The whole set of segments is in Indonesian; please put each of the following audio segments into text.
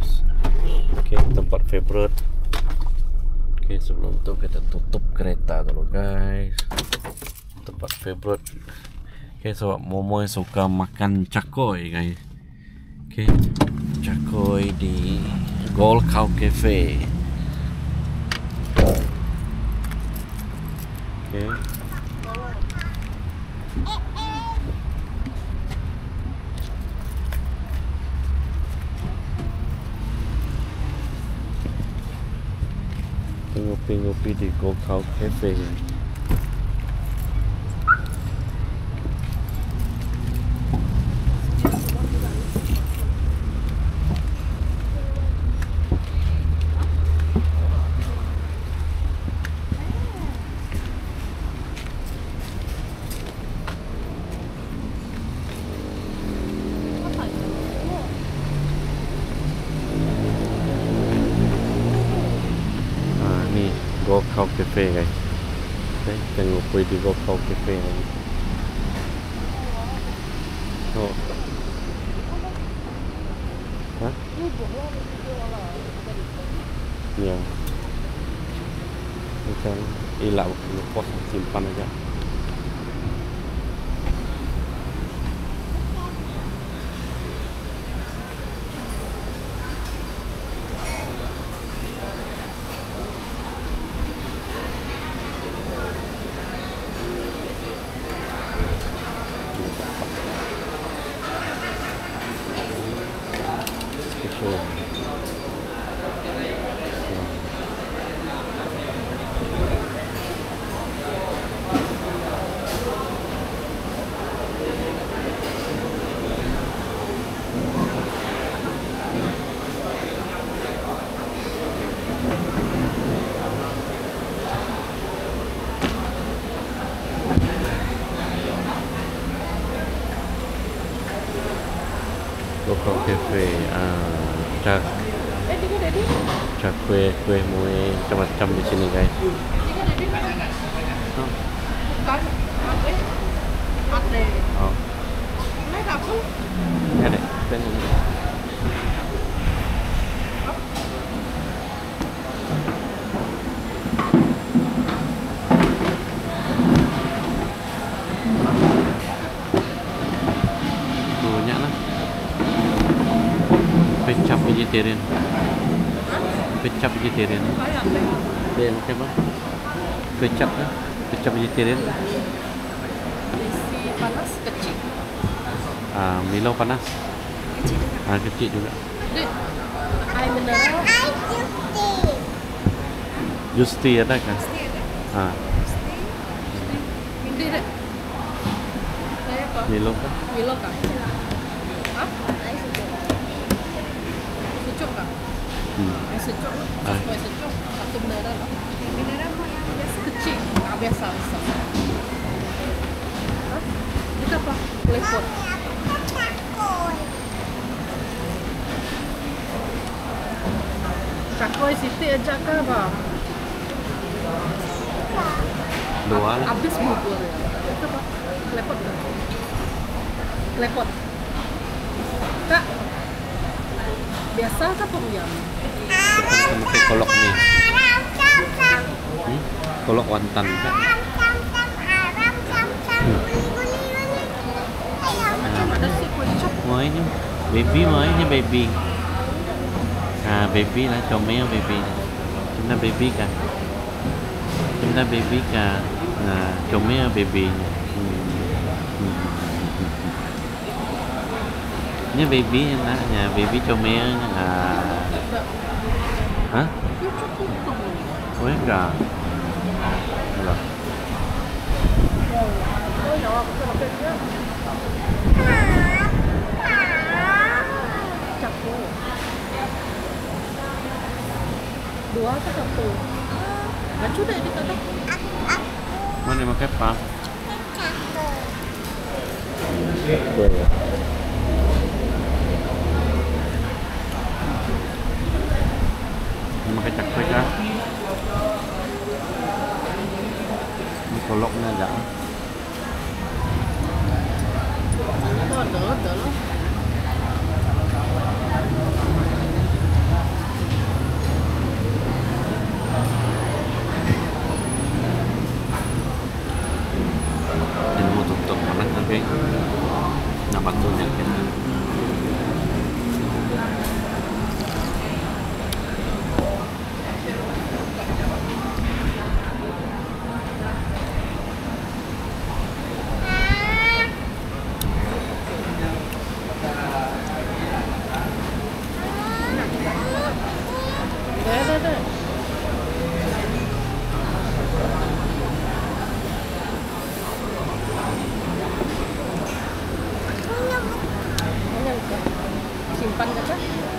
guys. Oke, tempat favorite. Oke, sebelum itu kita tutup kereta dulu guys. Tempat favorite. Oke, sobat Momo yang suka makan cakoy guys. Oke, cakoy di Gold Cow Cafe. Oke. Ngopi-ngopi di Gold Cow Cafe. Gold Cow Cafe guys. Oke, kita ngopi di Gold Cow Cafe guys. Oh. Hah? Ya. Macam hilang pos simpan aja. Local cafe, cak kue mue macam-macam di sini guys. Oh. Ada. Banyak lah. Kecap vegetarian. Kecap vegetarian. Dia makan apa? Kecap kan? Kecap vegetarian. Isi panas kecil. Milo panas. Kecil juga. Kecil juga. Air mineral. Justi ada kan? Hindi deh. Saya apa? Milo kan? Milo kah? Hah? Sejuk kah? Sejuk. Kue sejuk. Satu mineral. Mineral yang biasa. Kecil. Nggak biasa. Hah? Itu apa? Klepot. Cakoy Siti aja kah bang? Dua lah. Habis bubur ya. Itu apa? Klepot kan? Klepot. Kak, biasa kah pemuyam? Sama kayak kolok nih. Kolok wonton kan? Ada sih kue cok. Mau ini baby. Baby lah, comel baby. Chúng ta baby cả. Comel baby. Ini baby nhà baby comel. Hah? Quét rồi. Rồi. Dua atau satu? Lucu deh di tadi. Mana yang pakai apa? Pakai cakwe kah? Ini koloknya ada. Ada lah. simpan kata.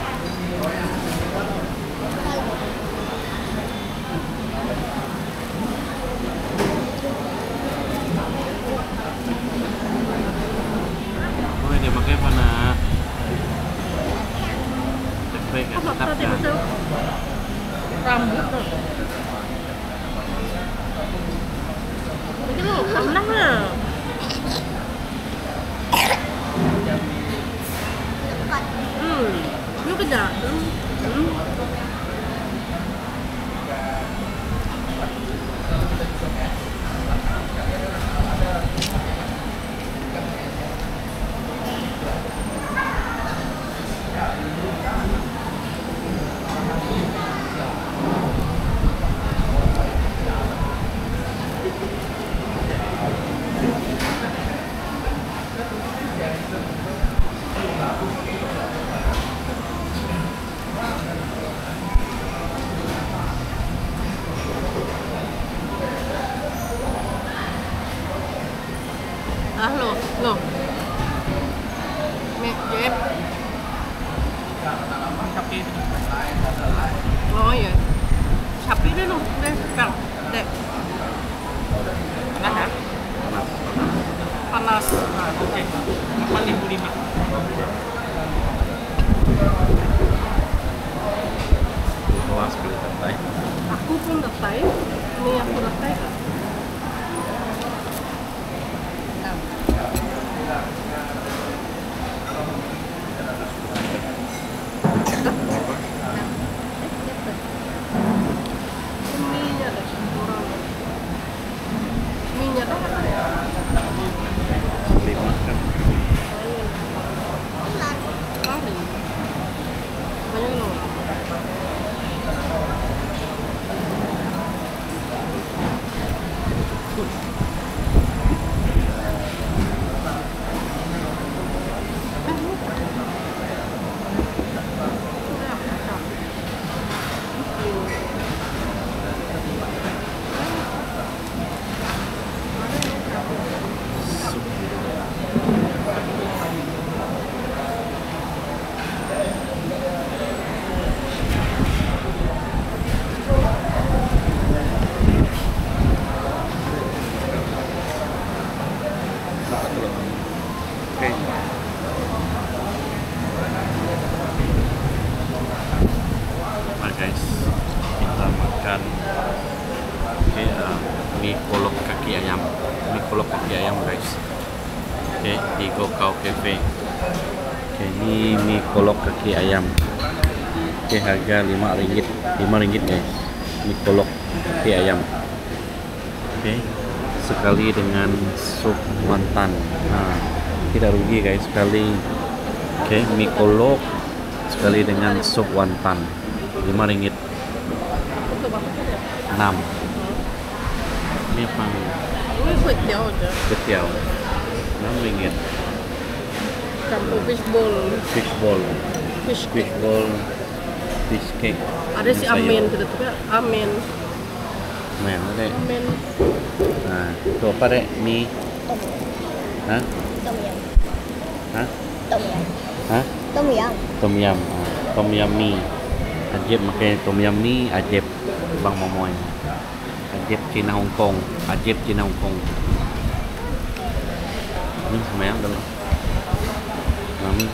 Oh, dia pakai apa nak? Tempe kan Apa tetap tadi kan? betul? Rambut tuh. Ini lo, menang lah. Yuk kerja. Ah lo. Jep. Sapi. Oh iya. Sapi dulu, deh, Kang. Dek. Panas ya? Panas. Nah, oke. 8.500. Luas sekali tetai. Aku pun letai. Ini aku letai kan. Mie-nya deh, kurang. Mie-nya tuh apa ya? 5 kan. Kali. Banyak loh. Oke. Nah guys, kita makan mie kolok kaki ayam. Mie kolok kaki ayam guys. Oke, di Gokau Cafe. Oke, ini mie kolok kaki ayam. Oke, harga RM5. RM5 guys. Mie kolok kaki ayam. Oke, sekali dengan sup wonton. Nah, tidak rugi guys sekali. Oke, mie kolok sekali dengan sup wonton. RM5. Untuk apa saja? 6. Ini apa? Ini kuih tiao aja. Ketiau. RM6. Campur fishball. Fishball. Fish cake. Fishball. Fish cake. Ada si amen gitu tuh kan. Amen. Men, ada. Amen. Nah, itu apa dek? Mie. Hah? Tom yum. Hah? Tom yum. Hah? Tom yum. Tom yum. Tom yum mie. Ajib makan tom yum mie. Ajib Bang Momoy. Ajib Cina Hong Kong. Ajib Cina Hong Kong. Ini semuanya dulu. Mami.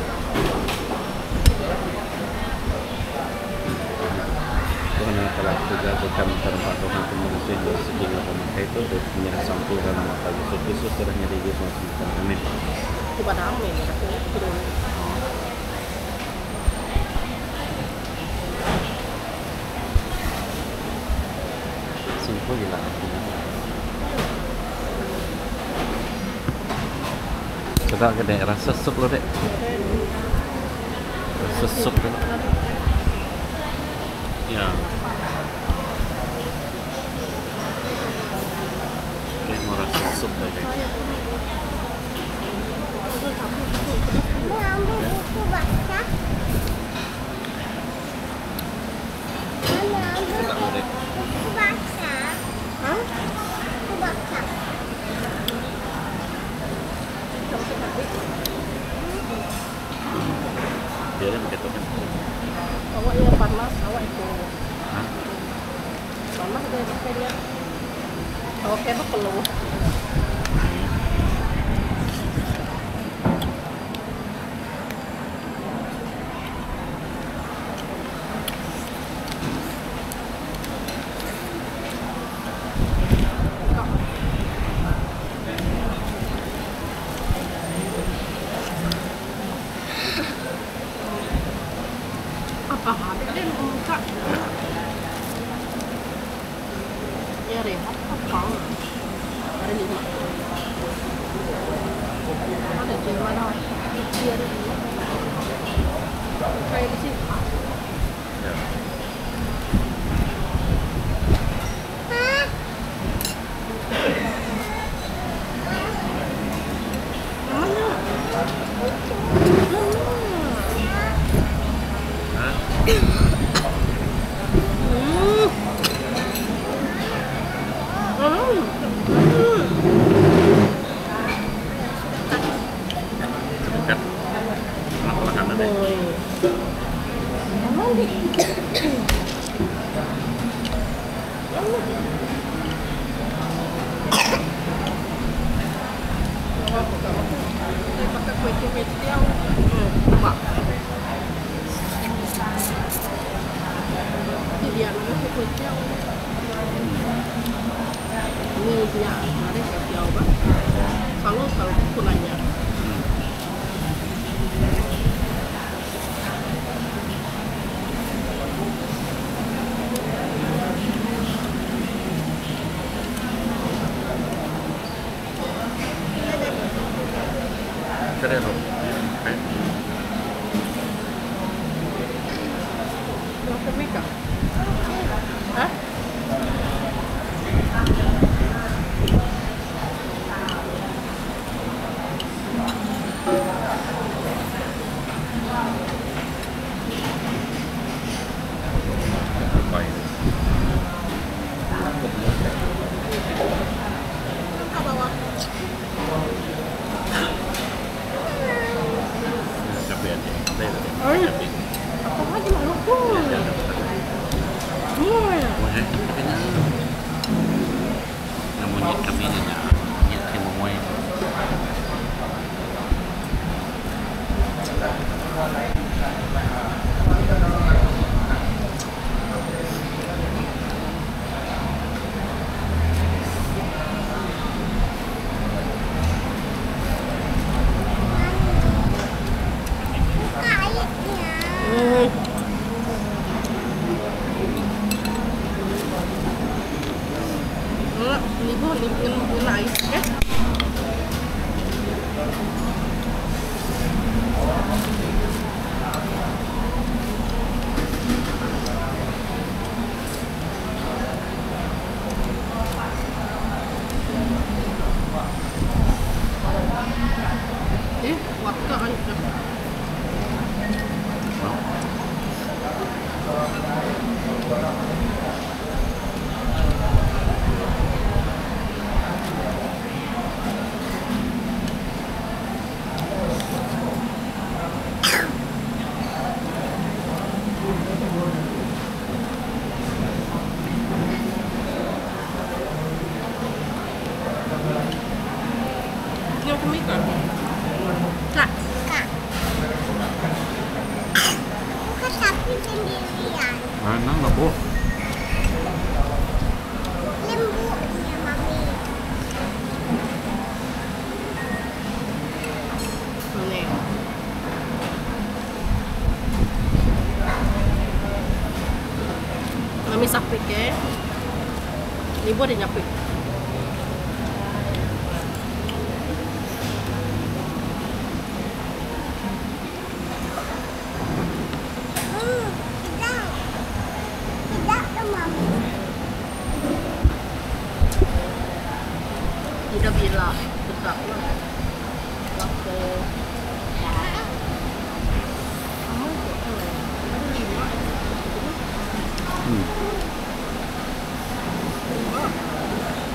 Karena kalau juga bukan tempat orang pengungsi dari segi memakai itu dan menyerah sampul karena mata Yesus sudah nyari Yesus semacam amin. Itu pada amen. Aku Simpel gila. Sedap ke dek, rasa sup lo dek. Rasa sup lo. Ya. Oke, mau rasa sup lo dek. Mau ambil buku baca? Mana ambil Sedap lo dek. buku baca? Hah? Buku baca. Biarin begitu kan. Awak yang panas, awak itu Hah? panas deh kayaknya. Awak kayak perlu. Apa habis dia buka? Ya repot apa? Ada 5. Ada di mana? Dia ada 5. Kayak di sini. Ya. Mana? Hah? Dekat. Pelan-pelan ada deh. Pakai kue-kue coba. Ini dia namanya kue tiaw. Ini dia ada kue tiaw kan? Kalau aku nanya. Keren loh. Oke. Berapa mega? Hah? Apa ini? Ke bawah. Cabai aja. Deh, deh. Oh, iya. Cabai. Apa lagi mau lupa? Ya, ada apa? Monyet, kayaknya nggak monyet kami ini ya, monyet si momoy. Ini bu, ini ais, ya? Waktu aja. Ini macam ikan. Kak. Kak. Bukan sapi sendirian. Mana nggak bu? Lembunya mami. Ini. Mami sapik ya. Ini bu ada nyapik. Tidak. Tidak tuh mami. Tidak bila besar lah. Waktu kamu itu ada 5.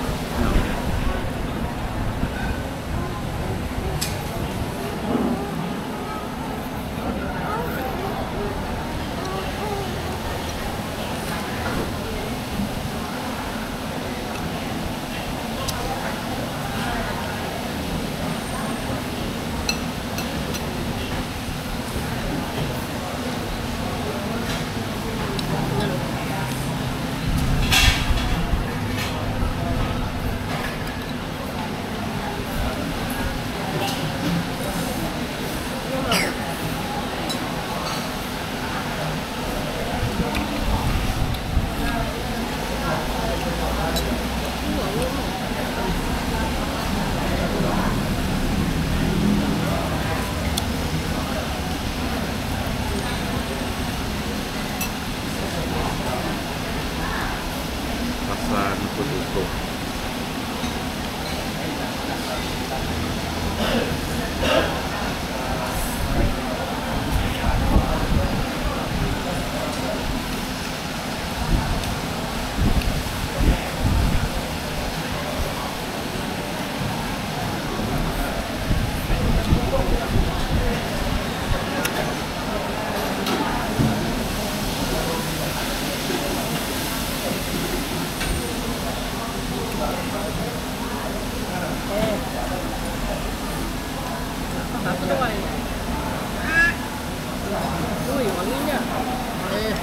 boleh.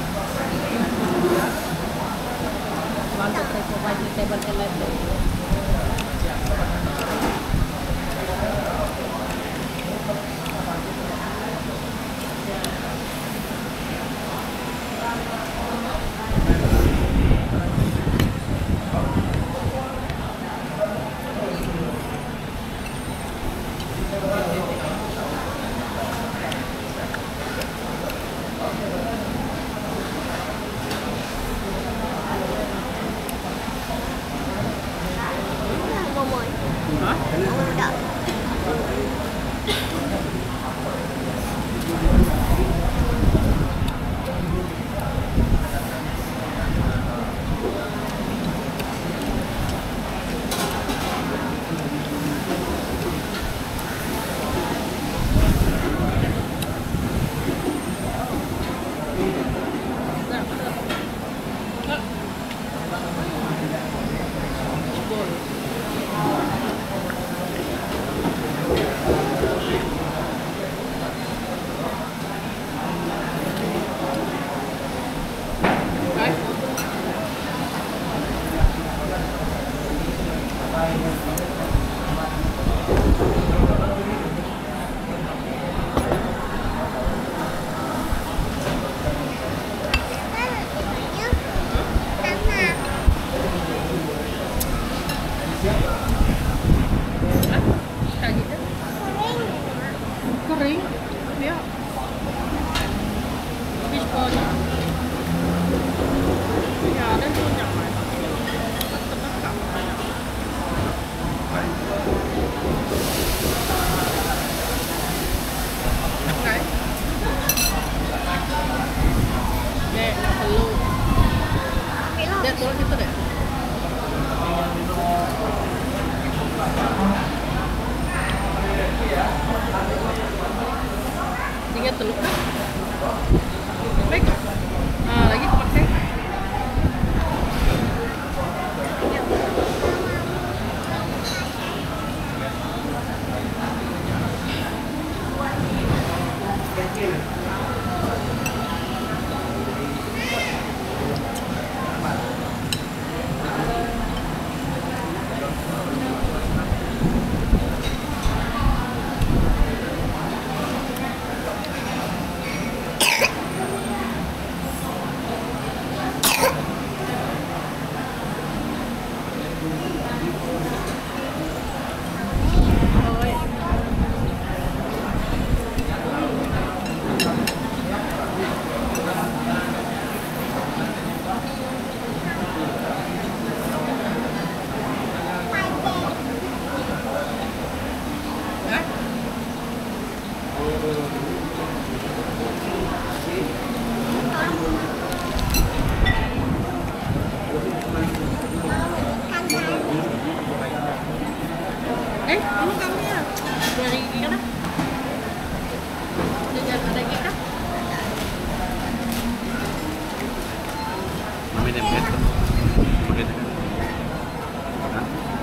Mantap saya coba di 7-Eleven. Momoy. Hah? Udah. Kering dia fishball ya ada tuh nyaman tetap okay. Dek, nggak perlu Dek, turun gitu deh tiga telur kan? Baik nggak? Nah, lagi pakai. Ini kamu ya dari gigi kan? Jajan ada gigi kan? Mami dempet tuh. Begitu kan? Hah?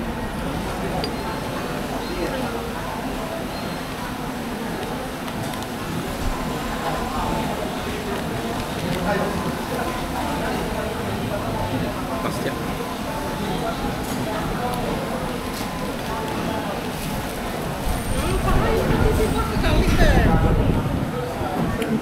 Pas ya. Parah itu sih buat sekali deh.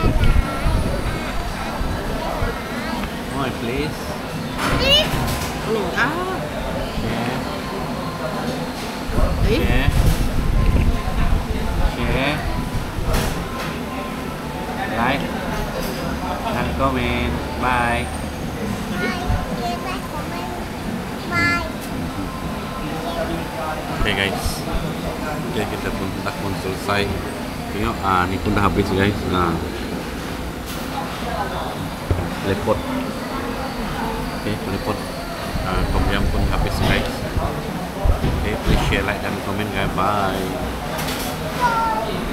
Oh, please. Ah. Share. Share. Like. And comment. Bye. Oke guys, oke kita pun selesai. Tengok, ini pun dah habis guys. Nah, lepot. Oke, lepot. Tom yum pun habis guys. Oke, please share, like dan komen guys. Bye.